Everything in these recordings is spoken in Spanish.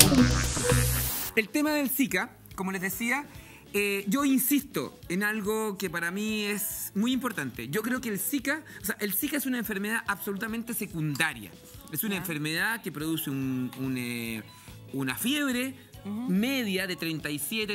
El tema del Zika, como les decía, yo insisto en algo que para mí es muy importante. Yo creo que el Zika es una enfermedad absolutamente secundaria. Es una enfermedad que produce una fiebre media de 37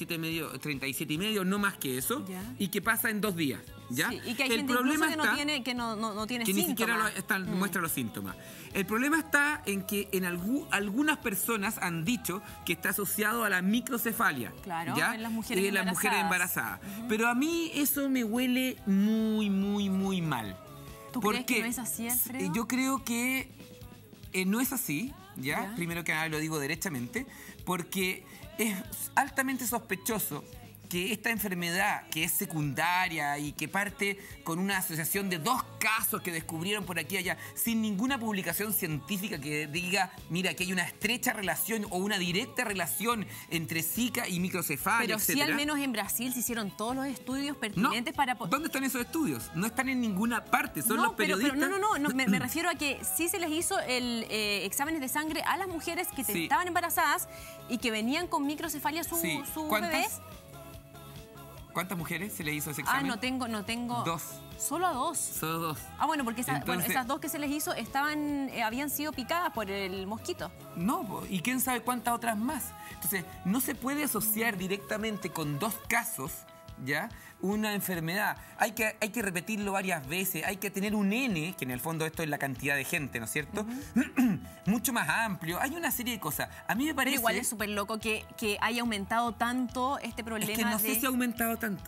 y medio, no más que eso, y que pasa en 2 días. ¿Ya? Sí, y que hay gente incluso que no tiene síntomas. Ni siquiera muestra los síntomas. El problema está en que algunas personas han dicho que está asociado a la microcefalia. Claro, ¿ya? en las mujeres embarazadas. Pero a mí eso me huele muy, muy, muy mal. ¿Tú crees que no es así, Alfredo? Yo creo que no es así, ¿ya? Primero que nada lo digo derechamente, porque es altamente sospechoso que esta enfermedad, que es secundaria y que parte con una asociación de 2 casos que descubrieron por aquí y allá, sin ninguna publicación científica que diga, mira, que hay una estrecha relación o una directa relación entre Zika y microcefalia, pero sí, al menos en Brasil se hicieron todos los estudios pertinentes para... ¿Dónde están esos estudios? No están en ninguna parte, son los periodistas... Pero me refiero a que sí se les hizo exámenes de sangre a las mujeres que estaban embarazadas y que venían con microcefalia sus bebés. ¿Cuántas mujeres se le hizo ese examen? No tengo... 2. ¿Solo a 2? Solo 2. Ah, bueno, porque esas 2 que se les hizo habían sido picadas por el mosquito. No, y quién sabe cuántas otras más. Entonces, no se puede asociar directamente con 2 casos, ¿ya? Una enfermedad. Hay que repetirlo varias veces, hay que tener un N, que en el fondo esto es la cantidad de gente, ¿no es cierto? Mucho más amplio. Hay una serie de cosas. A mí me parece... Pero igual es súper loco que haya aumentado tanto este problema. Es que no sé si ha aumentado tanto.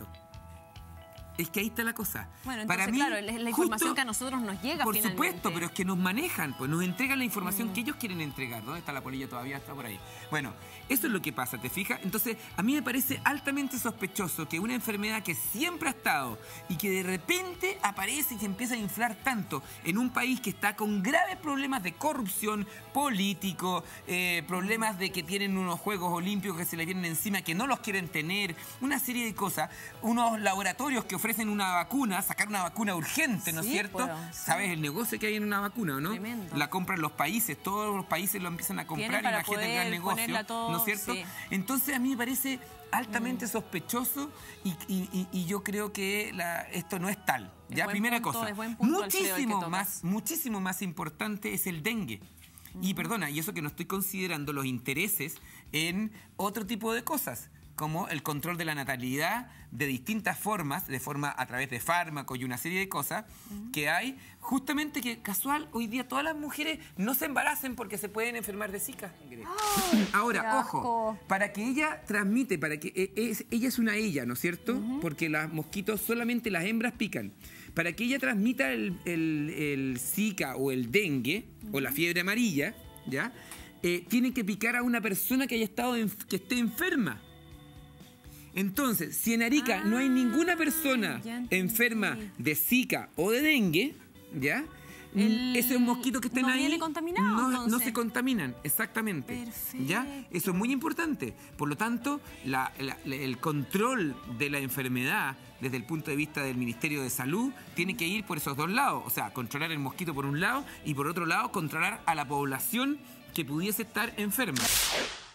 Es que ahí está la cosa. Bueno, entonces, para mí, claro, es la información que a nosotros nos llega por finalmente. Supuesto, pero es que nos manejan, pues nos entregan la información que ellos quieren entregar. ¿Dónde está la polilla? Todavía está por ahí. Bueno, eso es lo que pasa, ¿te fijas? Entonces, a mí me parece altamente sospechoso que una enfermedad que siempre ha estado y que de repente aparece y se empieza a inflar tanto en un país que está con graves problemas de corrupción político, problemas de que tienen unos Juegos Olímpicos que se les vienen encima, que no los quieren tener, una serie de cosas, unos laboratorios que ofrecen una vacuna, sacar una vacuna urgente, ¿no es cierto? Pues, ¿Sabes el negocio que hay en una vacuna, no? Tremendo. La compran los países, todos los países lo empiezan a comprar, imagínate el gran negocio, ¿no es cierto? Sí. Entonces a mí me parece altamente sospechoso y yo creo que esto no es tal. Ya, primera cosa. Muchísimo más importante es el dengue. Y perdona, y eso que no estoy considerando los intereses en otro tipo de cosas, como el control de la natalidad de distintas formas, a través de fármacos y una serie de cosas que hay, justamente que casual, hoy día todas las mujeres no se embaracen porque se pueden enfermar de Zika. Ahora, ojo, para que ella transmite, ella es una ¿no es cierto? Porque los mosquitos solamente las hembras pican. Para que ella transmita el Zika o el dengue o la fiebre amarilla, ¿ya? Tiene que picar a una persona que que esté enferma. Entonces, si en Arica no hay ninguna persona enferma de Zika o de dengue, ¿ya? Esos mosquitos que estén ahí no se contaminan, exactamente. Perfecto. ¿Ya? Eso es muy importante. Por lo tanto, el control de la enfermedad desde el punto de vista del Ministerio de Salud tiene que ir por esos 2 lados. O sea, controlar el mosquito por un lado y por otro lado controlar a la población que pudiese estar enferma.